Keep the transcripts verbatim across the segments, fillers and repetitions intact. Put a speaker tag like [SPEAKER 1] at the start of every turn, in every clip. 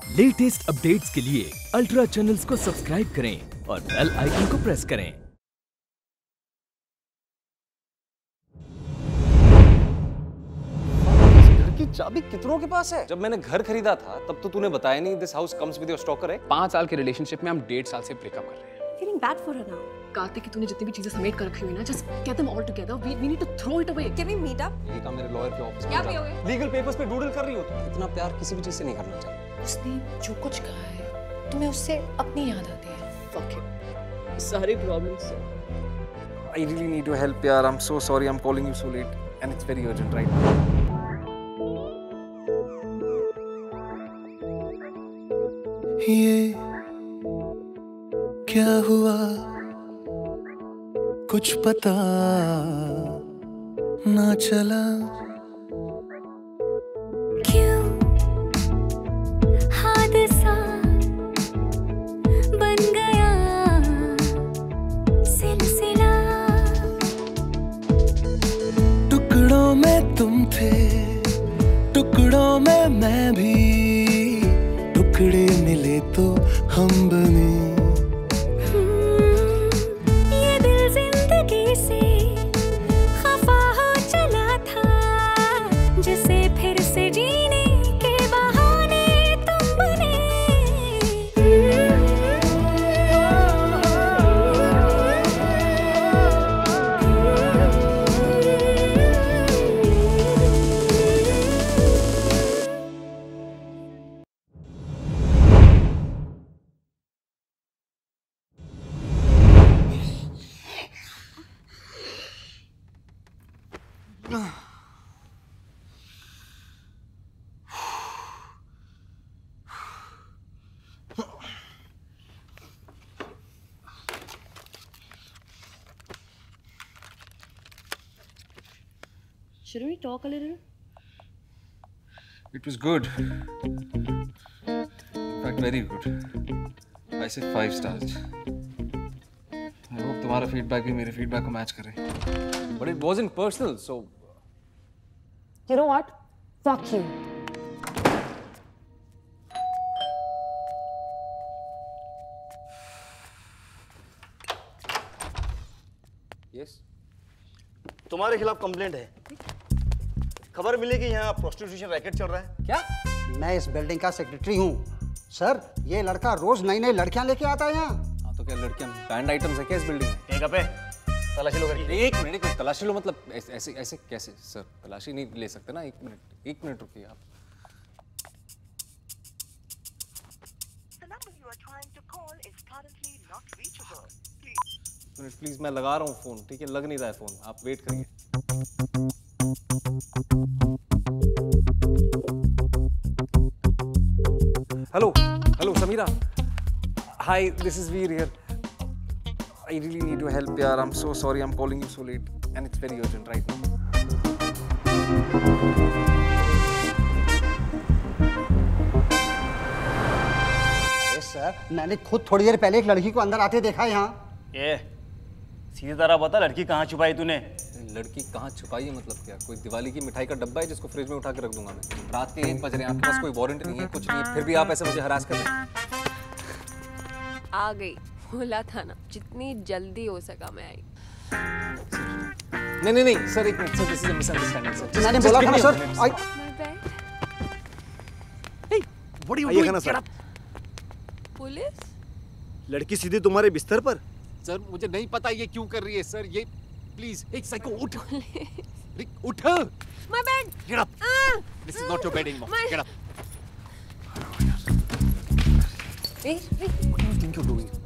[SPEAKER 1] Latest updates के लिए ultra channels को सब्सक्राइब करें और बेल आइकन को प्रेस करें।
[SPEAKER 2] की चाबी कितनों के पास है?
[SPEAKER 3] जब मैंने घर खरीदा था तब तो तूने बताया नहीं this house comes with your stalker है।
[SPEAKER 4] पांच साल के रिलेशनशिप में हम डेढ़ साल से ब्रेकअप कर रहे हैं।
[SPEAKER 5] Feeling bad for her now.
[SPEAKER 6] Kartik की तूने जितनी भी चीजें समेट कर रखी हुई ना, just get them all together. We we need to throw it away.
[SPEAKER 5] Can we meet up?
[SPEAKER 3] ये काम मेरे लॉयर के ऑफिस में
[SPEAKER 5] क्या पियोगे?
[SPEAKER 3] लीगल पेपर्स पे डूडल कर रही हो तुम। इतना प्यार किसी भी चीज से नहीं करना चाहिए।
[SPEAKER 6] उसने जो कुछ कहा है, तुम्हें उससे अपनी याद आती है। Fuck it. सारे problems से।
[SPEAKER 3] I really need your help यार। I'm so sorry I'm calling you so late and it's very urgent right now.
[SPEAKER 7] ये क्या हुआ कुछ पता ना चला,
[SPEAKER 8] क्यों हादसा बन गया सिलसिला।
[SPEAKER 7] टुकड़ों में तुम थे, टुकड़ों में मैं भी, टुकड़े मिले तो हम बने।
[SPEAKER 8] ये दिल जिंदगी से खफा हो चला था, जिसे फिर से जीने के बहाने तुम बने।
[SPEAKER 6] Should we talk a little?
[SPEAKER 3] It was good. In fact very good. I said five stars. I hope तुम्हारा feedback भी मेरे feedback को match करे. But it wasn't personal, so.
[SPEAKER 6] You know what? Fuck you.
[SPEAKER 3] Yes.
[SPEAKER 2] तुम्हारे खिलाफ complaint है। खबर मिली कि यहाँ प्रोस्टिट्यूशन रैकेट चल रहा है।
[SPEAKER 3] क्या?
[SPEAKER 9] मैं इस बिल्डिंग का सेक्रेटरी हूँ। सर, ये लड़का रोज नई नई लड़कियां लेके आता है यहाँ।
[SPEAKER 3] हाँ तो क्या लड़कियां बैंड आइटम्स है क्या इस बिल्डिंग में?
[SPEAKER 2] एक पे तलाशी लो करके।
[SPEAKER 3] एक मिनट, एक तलाशी लो मतलब ऐसे ऐसे ऐसे कैसे सर? तलाशी नहीं ले सकते ना। एक मिनट एक मिनट रुकिए आप। मिनट प्लीज, मैं लगा रहा हूँ फोन। ठीक है, लग नहीं रहा है फोन, आप वेट करिए। Hello hello Sameera, hi this is Veer here. I really need your help यार। I am so sorry I am calling you so late and it's very urgent right now.
[SPEAKER 9] अरे सर, मैंने खुद थोड़ी देर पहले एक लड़की को अंदर आते देखा है यहाँ।
[SPEAKER 2] ये सीधी तरह बता, लड़की कहाँ छुपाई तूने?
[SPEAKER 3] लड़की कहाँ छुपाई है मतलब क्या? कोई दिवाली की मिठाई का डब्बा है जिसको फ्रिज में उठा के रख दूंगा मैं? रात के एक बज रहे हैं, आपके पास कोई वारंट नहीं है, कुछ नहीं है, फिर भी आप ऐसे मुझे हरास कर रहे हैं।
[SPEAKER 5] आ गई, बोला था ना, जितनी जल्दी हो सका मैं आई।
[SPEAKER 3] नहीं नहीं नहीं सर, एक minute sir, this is a misunderstanding sir.
[SPEAKER 9] मैंने बोला था ना sir.
[SPEAKER 5] My bad.
[SPEAKER 2] Hey, what are you doing? Sir,
[SPEAKER 5] police?
[SPEAKER 2] लड़की सीधी तुम्हारे बिस्तर पर?
[SPEAKER 4] सर मुझे नहीं पता ये क्यों कर रही है सर। ये प्लीज एक साइको उठ। रिक उठ।
[SPEAKER 5] My bad.
[SPEAKER 4] Get up. This is not your bed anymore. Get up.
[SPEAKER 5] Wait wait.
[SPEAKER 3] What do you think you are doing?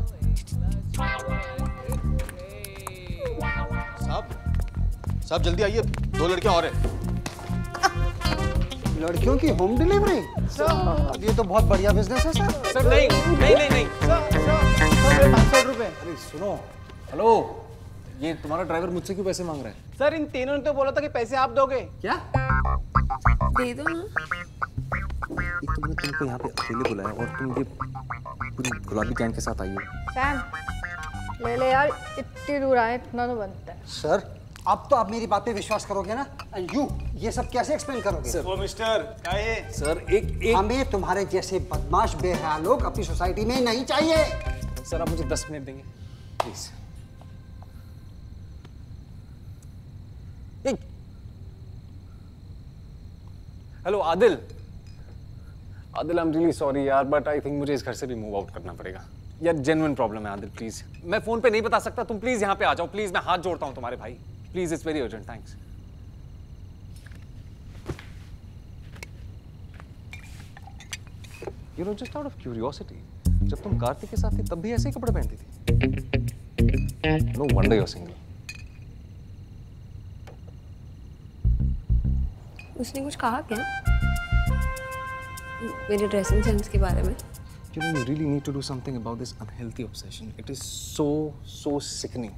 [SPEAKER 2] साहब साहब जल्दी आइए, दो लड़कियां और हैं।
[SPEAKER 9] लड़कियों की होम डिलीवरी? सर, ये तो बहुत बढ़िया बिजनेस है सर।
[SPEAKER 3] सर नहीं नहीं नहीं नहीं
[SPEAKER 9] पाँच सौ रुपए।
[SPEAKER 3] अरे सुनो, हेलो, ये तुम्हारा ड्राइवर मुझसे क्यों पैसे मांग रहा है?
[SPEAKER 10] सर इन तीनों ने तो बोला था कि पैसे आप दोगे।
[SPEAKER 3] क्या?
[SPEAKER 5] दे दो ना।
[SPEAKER 3] एक तो मैंने तुमको यहाँ पे अकेले बुलाया और तुम ये पूरी गुलाबी गैंग के साथ आई हो।
[SPEAKER 11] सैम ले ले यार, इतनी दूर आए, इतना तो बनता है।
[SPEAKER 9] सर अब तो आप मेरी बात पे विश्वास करोगे ना? एंड यू ये सब कैसे एक्सप्लेन करोगे?
[SPEAKER 2] वो मिस्टर क्या है?
[SPEAKER 3] सर एक एक
[SPEAKER 9] हमें तुम्हारे जैसे बदमाश बेहया लोग अपनी सोसाइटी में नहीं चाहिए।
[SPEAKER 3] सर आप मुझे दस मिनट देंगे please. Hello Adil. Adil I am really sorry यार, बट आई थिंक मुझे इस घर से भी मूव आउट करना पड़ेगा यार। जेन्युइन प्रॉब्लम है आदिल, प्लीज। मैं फोन पे नहीं बता सकता, तुम प्लीज यहाँ पे आ जाओ प्लीज। मैं हाथ जोड़ता हूँ तुम्हारे भाई, please. It's very urgent, thanks. You know just out of curiosity, जब तुम कार्तिक के साथ थी तब भी ऐसे ही कपड़े पहनती थी? No wonder you are single.
[SPEAKER 5] उसने कुछ कहा क्या मेरे ड्रेसिंग सेंस के बारे में?
[SPEAKER 3] You know, you really need to do something about this unhealthy obsession. It is so, so sickening.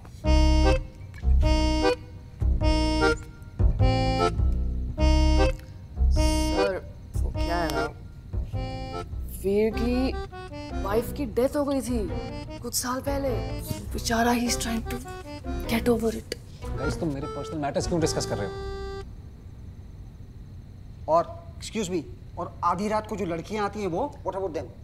[SPEAKER 6] Sir वो क्या है ना, वीर की वाइफ की डेथ हो गई थी कुछ साल पहले। बेचारा ही is trying to get over it.
[SPEAKER 3] Guys तुम मेरे पर्सनल मैटर्स क्यों डिस्कस कर रहे हो?
[SPEAKER 9] और एक्सक्यूज मी, और आधी रात को जो लड़कियां आती हैं वो व्हाट अबाउट देम?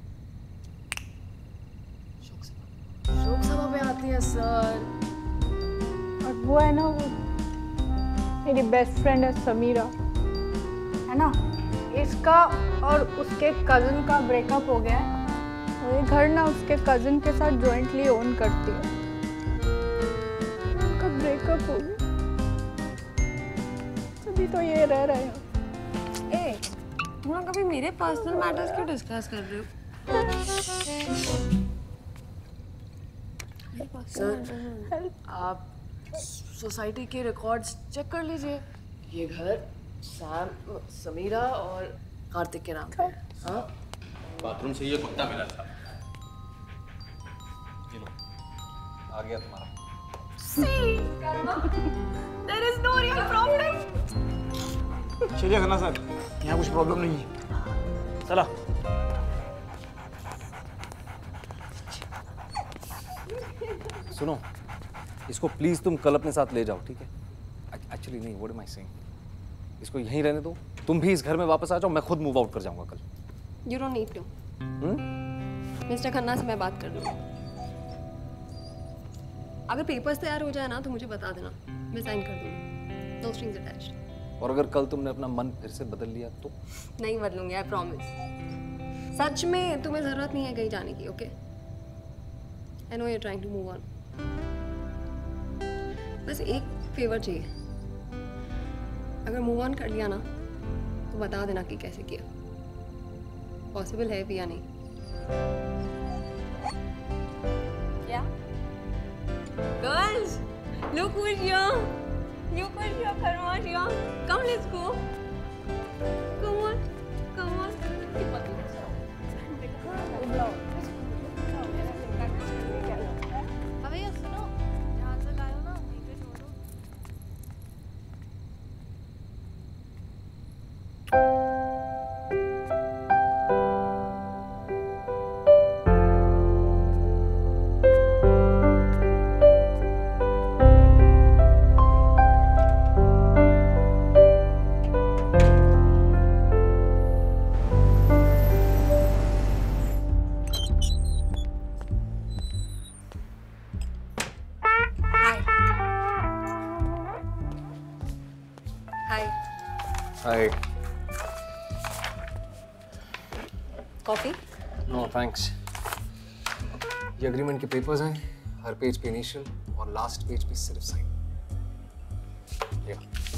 [SPEAKER 6] शोक सभा पे आती है सर।
[SPEAKER 11] और वो है ना, वो मेरी बेस्ट फ्रेंड है समीरा, है ना, इसका और उसके कज़न का ब्रेकअप हो गया है और ये घर ना उसके कज़न के साथ जॉइंटली ओन करती है। उनका ब्रेकअप हो गया, तभी तो ये रह रहे हैं।
[SPEAKER 5] ए, तुम लोग कभी मेरे पर्सनल मैटर्स क्यों डिस्कस कर रहे हो?
[SPEAKER 6] सर आप सोसाइटी के रिकॉर्ड्स चेक कर लीजिए। ये घर सैम, समीरा और कार्तिक के नाम पे है। हाँ?
[SPEAKER 2] बाथरूम से ये कुत्ता मिला था।
[SPEAKER 3] ये लो, आ गया तुम्हारा।
[SPEAKER 6] See, there is no real problem.
[SPEAKER 2] चलिए खन्ना सर, यहाँ कुछ प्रॉब्लम नहीं है। चला।
[SPEAKER 3] सुनो, इसको प्लीज तुम कल अपने साथ ले जाओ, ठीक है? एक्चुअली नहीं, व्हाट एम आई सेइंग, इसको यहीं रहने दो। तुम भी इस घर में वापस आ जाओ, मैं खुद मूव आउट कर जाऊंगा कल।
[SPEAKER 5] You don't need to. Mister Khanna से मैं बात कर लूँगी। अगर पेपर्स तैयार हो जाए ना तो मुझे बता देना, मैं साइन कर दूँगी। No strings attached.
[SPEAKER 3] और अगर कल तुमने अपना मन फिर से बदल लिया तो?
[SPEAKER 5] नहीं बदलूंगी, आई प्रॉमिस। सच में तुम्हें जरूरत नहीं है कहीं जाने की, okay? I know you are trying to move on. बस एक फेवर चाहिए, अगर मूव ऑन कर लिया ना तो बता देना कि कैसे किया। पॉसिबल है भी या नहीं? क्या? Girls, look who's here. Look who's here. Farmash here. Come, let's go. Come on, come on.
[SPEAKER 6] अबे ये सुनो, जहाँ से लाए हो ना वहीं पे छोड़ दो।
[SPEAKER 3] Hi.
[SPEAKER 5] कॉफी?
[SPEAKER 3] No, thanks. ये एग्रीमेंट के पेपर्स हैं, हर पेज पे इनिशियल और लास्ट पेज पे सिर्फ साइन। ये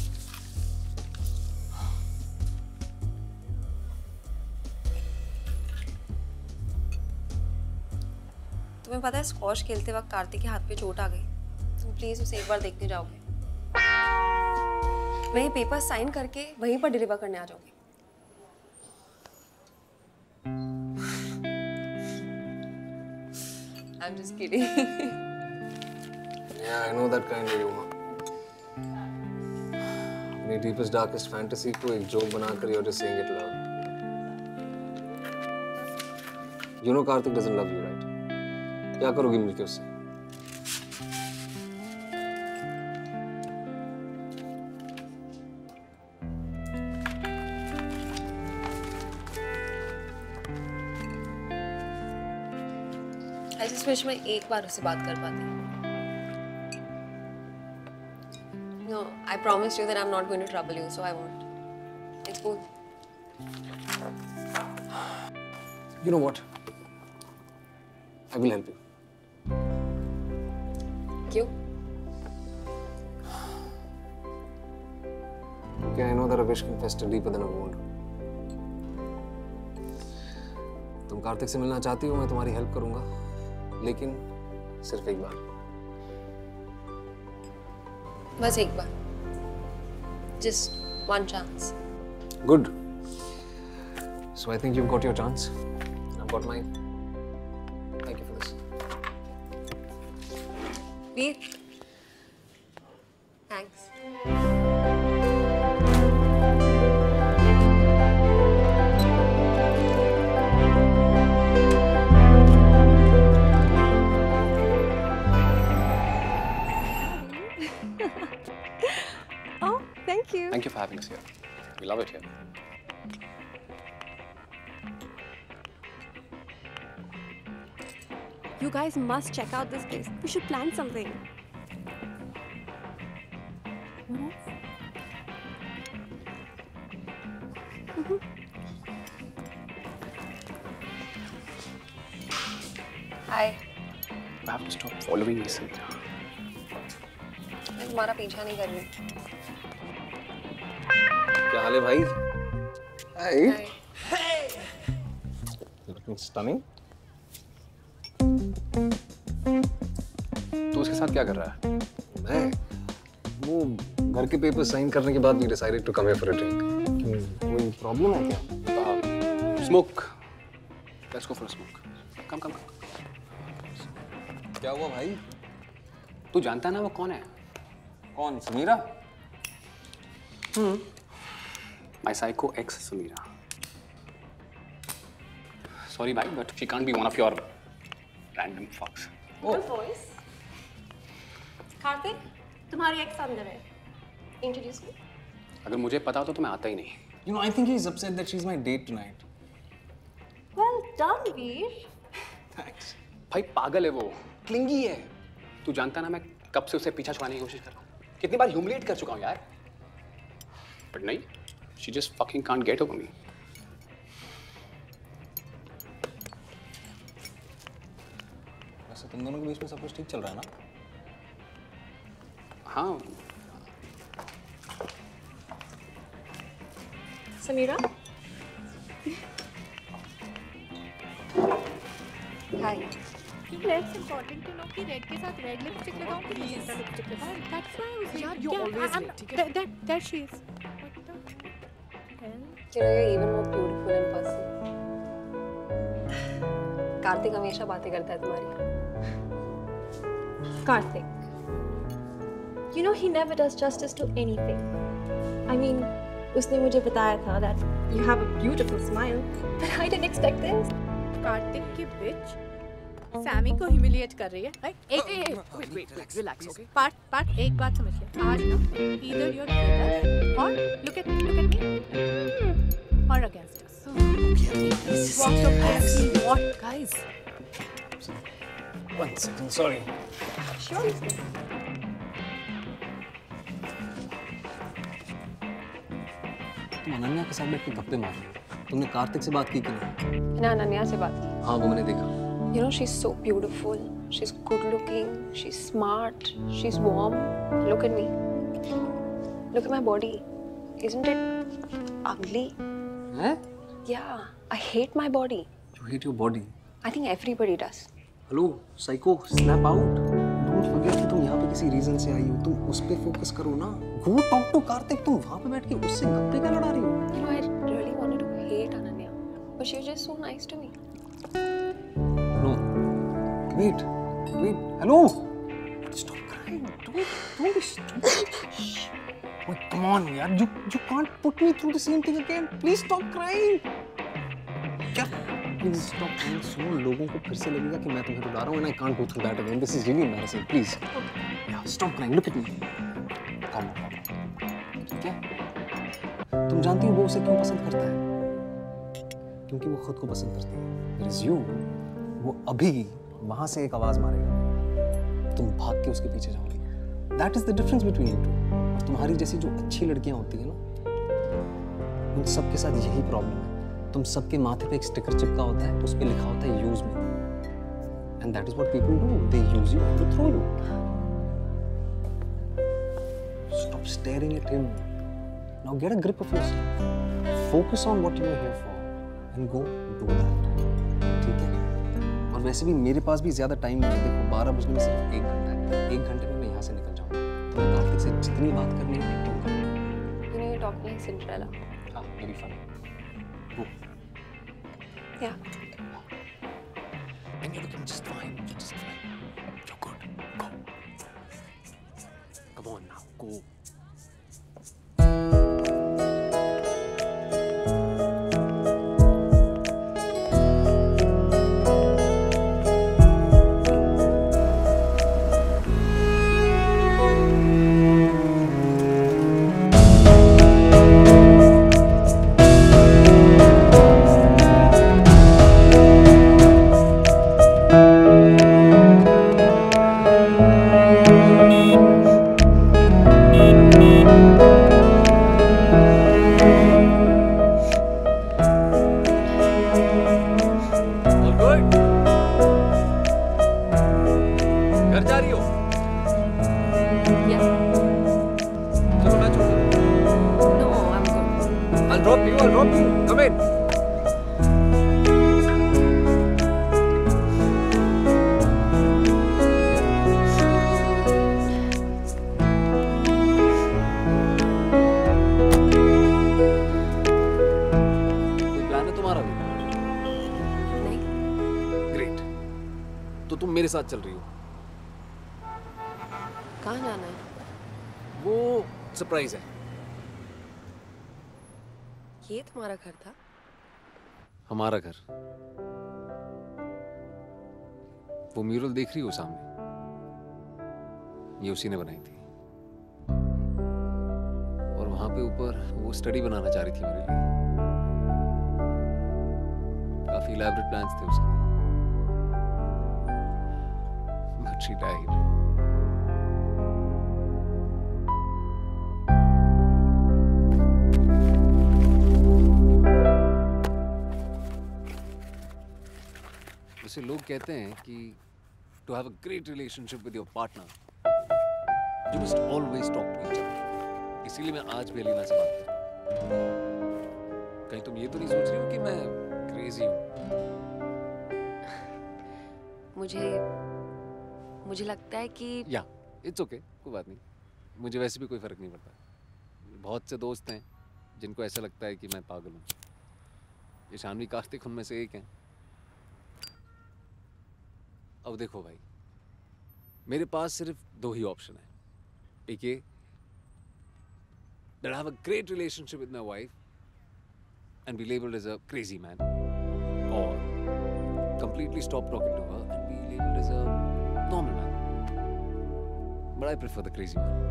[SPEAKER 5] तुम्हें पता है स्क्वॉश खेलते वक्त कार्तिक के हाथ पे चोट आ गई। तुम प्लीज उसे एक बार देखने जाओगे? वही पेपर साइन करके वहीं पर डिलीवर करने आ जाओगे। I'm just kidding.
[SPEAKER 3] Yeah, I know that kind of humor. अपनी deepest darkest fantasy को एक joke बनाकर you're just saying it loud. You know Karthik doesn't love you, right? क्या करोगी मिलके उससे?
[SPEAKER 5] I just wish मैं एक बार उससे बात कर पाती. No, I promised you that I'm not going to trouble you, so I won't. It's cool.
[SPEAKER 3] You know what? I will help you.
[SPEAKER 5] क्यों?
[SPEAKER 3] Okay, I know that a wish can fester deeper than a wound. तुम कार्तिक से मिलना चाहती हो, मैं तुम्हारी help करूंगा, लेकिन सिर्फ एक बार.
[SPEAKER 5] बस एक बार. Just one chance.
[SPEAKER 3] Good. So I think you've got your chance. I've got mine. Thank you for this.
[SPEAKER 5] Veer. Thanks.
[SPEAKER 12] Oh, thank you.
[SPEAKER 13] Thank you for having us here. We love it here.
[SPEAKER 12] You guys must check out this place. We should plan something. Mm-hmm.
[SPEAKER 5] Hi.
[SPEAKER 13] You have to stop following me, Samira.
[SPEAKER 5] मैं तुम्हारा पीछा नहीं कर रही.
[SPEAKER 3] क्या हाल है भाई?
[SPEAKER 5] Hi.
[SPEAKER 3] Hey. Looking stunning.
[SPEAKER 13] तू उसके साथ क्या कर रहा है?
[SPEAKER 3] मैं वो घर के पेपर साइन करने के बाद we decided to come here for a drink. क्यों? कोई प्रॉब्लम है क्या?
[SPEAKER 13] Smoke. Let's go for a smoke. Come, come, come.
[SPEAKER 3] क्या हुआ भाई?
[SPEAKER 13] तू जानता है ना वो कौन है?
[SPEAKER 3] कौन? Samira?
[SPEAKER 13] Hmm. My psycho ex Samira. Sorry, bhai, but she can't be one of your random fucks.
[SPEAKER 5] Oh. Voice. Kartik, तुम्हारी ex अंदर है. Introduce me.
[SPEAKER 13] अगर मुझे पता हो तो मैं आता ही नहीं.
[SPEAKER 3] You know, I think he's upset that she's my date tonight.
[SPEAKER 5] Well done, Veer.
[SPEAKER 3] Thanks.
[SPEAKER 13] भाई पागल है वो, क्लिंगी है. तू जानता ना मैं कब से उसे पीछा छुड़ाने की कोशिश कर रहा हूँ. कितनी बार ह्यूमिलिएट कर चुका हूँ यार. But नहीं, she just fucking can't get over me.
[SPEAKER 3] वैसे तुम दोनों के बीच में सब कुछ ठीक चल रहा है ना?
[SPEAKER 13] हाँ.
[SPEAKER 5] Samira. Hi.
[SPEAKER 11] It's important to know कि रेड के साथ रेड लिपस्टिक लगाऊं कि दूसरा लिपस्टिक लगाऊं. That's why I was like,
[SPEAKER 10] you're
[SPEAKER 11] yeah,
[SPEAKER 10] always
[SPEAKER 11] I'm-
[SPEAKER 10] late, ठीक है?
[SPEAKER 11] that, that, that she is. What the hell?
[SPEAKER 5] You know, you're even more beautiful in person. Kartik हमेशा बातें करता है तुम्हारी.
[SPEAKER 12] Karthik. You know he never does justice to anything. I mean, उसने मुझे बताया था that you have a beautiful smile, but I didn't expect this.
[SPEAKER 11] Kartik की bitch सैमी को ह्यूमिलिएट कर रही है. एक एक wait wait relax okay. Part part एक बात समझिए. आज ना either you're with us or look at look at me or against us. Walk so crazy. What guys?
[SPEAKER 3] One second, sorry.
[SPEAKER 5] Sure.
[SPEAKER 3] तुम अनन्या के साथ बैठ के गप्पे मार रही हो. तुमने कार्तिक से बात की कि नहीं?
[SPEAKER 5] मैंने अनन्या से बात की.
[SPEAKER 3] हाँ, वो मैंने देखा.
[SPEAKER 5] You know, she's so beautiful. She's good looking. She's smart. She's warm. Look at me. Look at my body. Isn't it ugly?
[SPEAKER 3] हैं?
[SPEAKER 5] Yeah, I hate my body.
[SPEAKER 3] You hate your body.
[SPEAKER 5] I think everybody does.
[SPEAKER 3] Hello, psycho, snap out. Don't forget कि तुम यहाँ पे किसी reason से आई हो. तुम उस पे फोकस करो ना. Go talk to Kartik. तुम वहाँ पे बैठ के उससे गप्पे क्या लड़ा रही हो?
[SPEAKER 5] You know, I really wanted to hate Ananya, but she was just so nice to me.
[SPEAKER 3] No. Wait. Wait. Hello. Stop crying. Don't. Don't be stupid. Wait, come on, yaar. You you can't put me through the same thing again. Please stop crying. क्या? Please stop crying. सुनो, लोगों को फिर से लगेगा कि मैं तुम्हें रुला रहा हूँ and I can't go through that again. This is really embarrassing. Please. Yeah, stop crying. Look at me. Come on, come on. ठीक है? तुम जानती हो वो उसे क्यों पसंद करता है? क्योंकि वो खुद को पसंद करती है. Whereas you, वो अभी
[SPEAKER 13] वहां से एक आवाज मारेगा, तुम भाग के उसके पीछे जाओगे। That is the difference between you two. और तुम्हारी जैसी जो अच्छी लड़कियां होती है ना, उन सब के साथ यही प्रॉब्लम है। तुम सबके माथे पे एक स्टिकर चिपका होता है, तो उस पे लिखा होता है use me, and that is what people do, they use you to throw you. Stop staring at him, now get a grip of yourself, focus on what you are here for and go do that, ठीक है? और वैसे भी मेरे पास भी ज्यादा time नहीं है, देखो बारह बजने में सिर्फ एक घंटा है, एक घंटे में मैं यहाँ से निकल जाऊंगा। तो कार्तिक से जितनी बात करनी है तुम करो।
[SPEAKER 5] You know, you talk like Cinderella.
[SPEAKER 13] हाँ, very funny. Go.
[SPEAKER 5] Yeah.
[SPEAKER 13] And you're looking just fine. You're just fine. You're good. Go. Come on now. Go. मेरे साथ चल रही हो।
[SPEAKER 5] कहाँ जाना है?
[SPEAKER 13] वो सरप्राइज है।
[SPEAKER 5] ये तुम्हारा घर था?
[SPEAKER 13] हमारा घर। वो म्यूरल देख रही हो सामने, ये उसी ने बनाई थी। और वहां पे ऊपर वो स्टडी बनाना चाह रही थी मेरे लिए। काफी इलैबोरेट प्लान्स थे उसके। But she died. वैसे लोग कहते हैं कि to have a great relationship with your partner, you must always talk to each other. इसीलिए मैं आज भी अलीना से बात कर रहा हूँ। कहीं तुम ये तो नहीं सोच रही हो कि मैं क्रेजी हूँ?
[SPEAKER 5] मुझे मुझे लगता है कि
[SPEAKER 13] या इट्स ओके, कोई बात नहीं। मुझे वैसे भी कोई फर्क नहीं पड़ता। बहुत से दोस्त हैं जिनको ऐसा लगता है कि मैं पागल हूँ। ये शानवी कार्तिक उनमें से एक हैं। अब देखो भाई, मेरे पास सिर्फ दो ही ऑप्शन है। एक ये that I have a great relationship with my wife and be labeled as a crazy man, or completely stop talking to her and be labeled as a normal man. But I prefer the crazy man.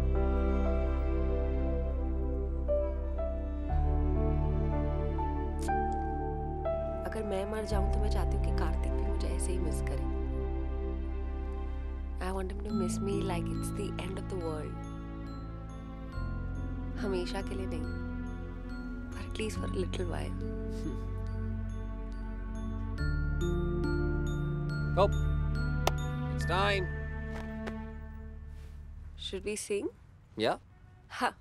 [SPEAKER 5] अगर मैं मर जाऊं तो मैं चाहती हूँ कि कार्तिक भी मुझे ऐसे ही मिस करे। I want him to miss me like it's the end of the world. हमेशा के लिए नहीं, but at least for a little while.
[SPEAKER 13] Go. It's time.
[SPEAKER 5] Should we sing?
[SPEAKER 13] Yeah.
[SPEAKER 5] Ha.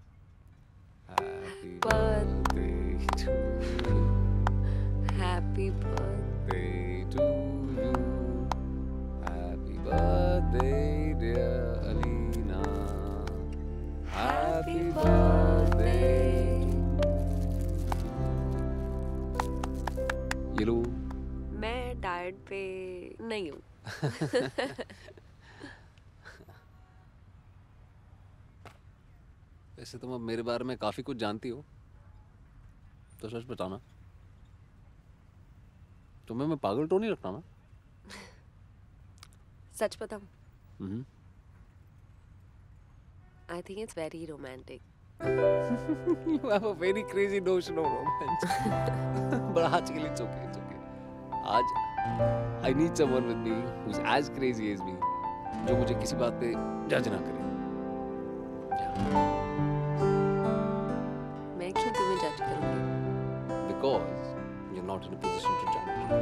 [SPEAKER 13] Happy
[SPEAKER 5] birthday
[SPEAKER 13] to you.
[SPEAKER 5] Happy birthday
[SPEAKER 13] to you. Happy birthday, dear Alina. Happy birthday. ये लो।
[SPEAKER 5] मैं diet पे नहीं हूँ।
[SPEAKER 13] वैसे तुम अब मेरे बारे में काफी कुछ जानती हो, तो सच बताना, तुम्हें मैं पागल तो नहीं रखता ना?
[SPEAKER 5] सच बताऊं?
[SPEAKER 13] हम्म।
[SPEAKER 5] I think it's very romantic.
[SPEAKER 13] You have a very crazy notion of romance. But आज के लिए it's okay, it's okay. आज
[SPEAKER 4] I need someone with me who's as crazy as me, जो मुझे किसी बात पे जज ना करे।
[SPEAKER 6] मैं क्यों तुम्हें जज करूंगी?
[SPEAKER 4] Because you're not in a position to judge.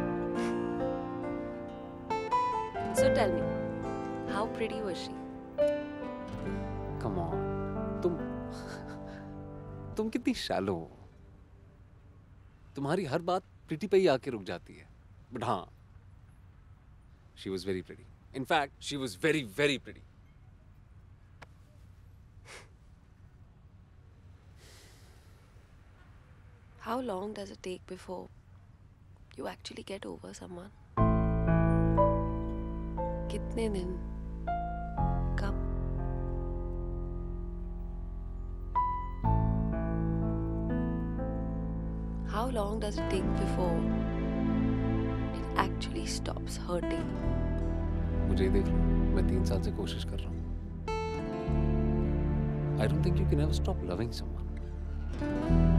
[SPEAKER 6] So tell me, how pretty was she?
[SPEAKER 4] Come on, तुम तुम कितनी shallow हो। तुम्हारी हर बात प्रीति पे ही आके रुक जाती है। But हाँ, she was very pretty. In fact, she was very, very pretty.
[SPEAKER 6] How long does it take before you actually get over someone? कितने दिन? कब? How long does it take before it actually stops hurting?
[SPEAKER 4] मुझे देख लो, मैं तीन साल से कोशिश कर रहा हूँ। I don't think you can ever stop loving someone.